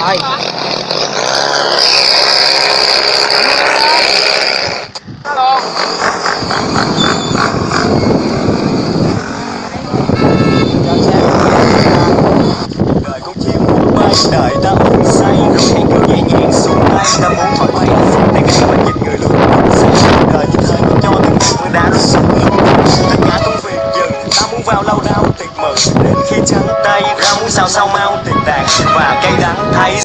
Rồi. đời con chim muốn bay đợi ta uống say rồi hãy cứ nhẹ nhàng xuống tay ta muốn thoải mái để cái mình nhìn người luôn đời như thời cho từng mưa đá nó sụp tất cả công việc dừng ta muốn vào lâu đau tuyệt mừng đến khi trắng tay ra muốn sao sao mau tiền bạc và cây đắng thay